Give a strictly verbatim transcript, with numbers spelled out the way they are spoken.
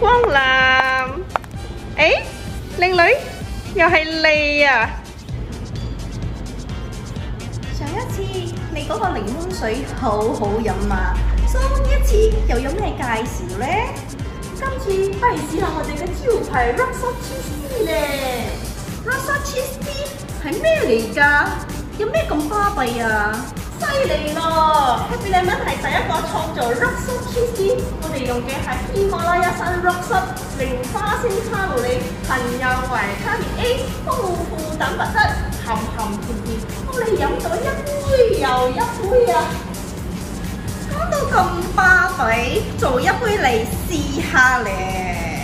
光臨。誒，靚女，又係你啊！ 上一次你嗰個檸檬水好好飲啊，所以一次又有咩介紹呢？ 今次不如試下我哋嘅招牌 Rasa Cheese Tea 咧。 Rasa Cheese Tea 係咩嚟㗎？有咩咁巴閉啊？ 犀利咯 ！Happy Lemon 係第一個創造 Rasa Cheese Tea，我哋用嘅係喜馬拉雅山 Rock 零花星卡路里，含有維他命 A， 豐富蛋白質，含含甜甜，幫你飲到一杯又一杯啊！ 講到咁巴閉，做一杯嚟試下咧。